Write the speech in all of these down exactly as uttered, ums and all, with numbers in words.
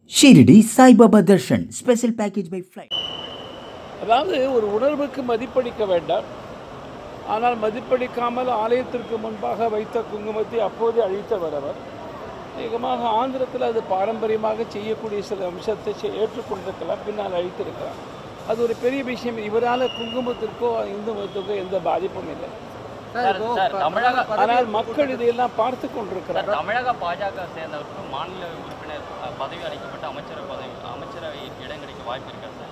Shirdi Saibaba darshan special package by flight. அதாவது ஒரு உணர்வுக்கு மதிப்பளிக்க வேண்டாம், ஆனால் மதிப்பளிக்காமல் ஆலயத்திற்கு முன்பாக வைத்த குங்குமத்தை அப்போது அழித்தவர் அவர். அதிகமாக ஆந்திரத்தில் அது பாரம்பரியமாக செய்யக்கூடிய சில அம்சத்தை ஏற்றுக்கொண்டிருக்கலாம், பின்னால் அழித்திருக்கலாம். அது ஒரு பெரிய விஷயம். இவரால் குங்குமத்திற்கோ இந்து மதத்துக்கோ எந்த பாதிப்பும் இல்லை. ஆனால் மக்கள் இதையெல்லாம் பார்த்து கொண்டிருக்கிறார். தமிழக பாஜக சேர்ந்தவருக்கும் மாநில உறுப்பினர் பதவி அளிக்கப்பட்ட அமைச்சர் பதவி அமைச்சரவை இடம் கிடைக்க வாய்ப்பு இருக்கா சார்?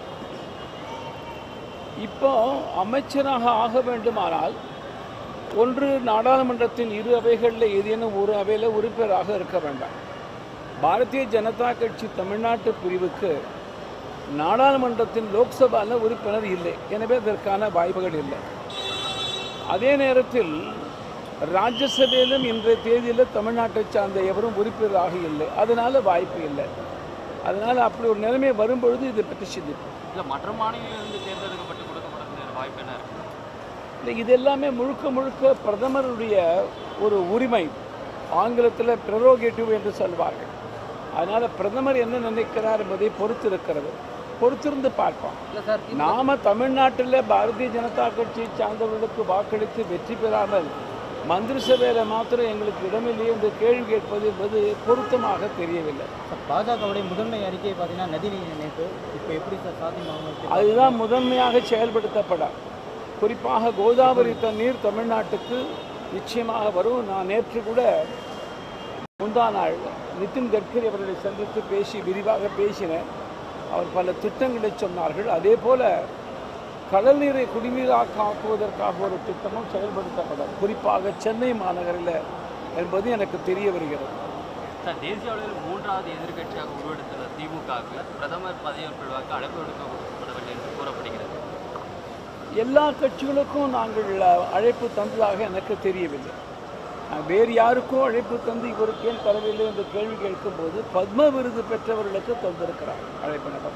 இப்போ அமைச்சராக ஆக வேண்டுமானால் ஒன்று நாடாளுமன்றத்தின் இரு அவைகளில் ஏதேனும் ஒரு அவையில் உறுப்பினராக இருக்க வேண்டாம். பாரதிய ஜனதா கட்சி தமிழ்நாட்டு பிரிவுக்கு நாடாளுமன்றத்தின் லோக்சபாவில் உறுப்பினர் இல்லை, எனவே அதற்கான வாய்ப்புகள் இல்லை. அதே நேரத்தில் ராஜ்யசபையிலும் இன்றைய தேதியில் தமிழ்நாட்டை சார்ந்த எவரும் உறுப்பினராக இல்லை, அதனால் வாய்ப்பு இல்லை. அதனால் அப்படி ஒரு நிலைமை வரும்பொழுது இதை பற்றி சிந்திப்போம். இல்லை மற்ற மாநிலங்களிலிருந்து தேர்ந்தெடுக்கப்பட்டு கொடுக்கப்படுற வாய்ப்பு என்ன இருக்கு? இல்லை, இது எல்லாமே முழுக்க முழுக்க பிரதமருடைய ஒரு உரிமை, ஆங்கிலத்தில் ப்ரெரோகேட்டிவ் என்று சொல்வார்கள். அதனால் பிரதமர் என்ன நினைக்கிறார் என்பதை பொறுத்து இருக்கிறது, பொறுத்திருந்து பார்ப்போம். நாம தமிழ்நாட்டில் பாரதிய ஜனதா கட்சியை சார்ந்தவர்களுக்கு வாக்களித்து வெற்றி பெறாமல் மந்திரி சபையில் மாத்திரம் எங்களுக்கு இடமில்லையே என்று கேள்வி கேட்பது என்பது பொருத்தமாக தெரியவில்லை. பாஜகவுடைய முதன்மை அறிக்கையை பார்த்தீங்கன்னா நதிநீர் இணைப்பு இப்போ எப்படி சார் சாத்தியமாகும்? அதுதான் முதன்மையாக செயல்படுத்தப்பட, குறிப்பாக கோதாவரி தண்ணீர் தமிழ்நாட்டுக்கு நிச்சயமாக வரும். நான் நேற்று கூட முந்தா நாள் நிதின் கட்கரி அவர்களை சந்தித்து பேசி விரிவாக பேசினேன். அவர் பல திட்டங்களை சொன்னார்கள். அதே போல கடல் நீரை குடிநீராக ஆக்குவதற்காக ஒரு திட்டமும் செயல்படுத்தப்படும், குறிப்பாக சென்னை மாநகரில் என்பது எனக்கு தெரிய வருகிறது. சார், தேசிய அளவில் மூன்றாவது எதிர்கட்சியாக உருவெடுத்துள்ள திமுகவுக்கு பிரதமர் பதவியேற்பு அழைப்பு விடுக்கப்படவில்லை என்று கூறப்படுகிறது. எல்லா கட்சிகளுக்கும் நாங்கள் அழைப்பு தந்ததாக எனக்கு தெரியவில்லை. வேறு யாருக்கும் அழைப்பு தந்து இவருக்கு ஏன் தரவில்லை என்று கேள்வி கேட்கும்போது பத்ம விருது பெற்றவர்களுக்கு தந்திருக்கிறார் அழைப்பு.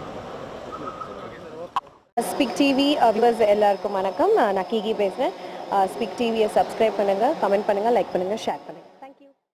ஸ்பிக் டிவி வியூவர்ஸ் எல்லாருக்கும் வணக்கம். நான் கீகி பேசுகிறேன். ஸ்பிக் டிவியை சப்ஸ்கிரைப் பண்ணுங்கள், கமெண்ட் பண்ணுங்கள், லைக் பண்ணுங்கள், ஷேர் பண்ணுங்கள்.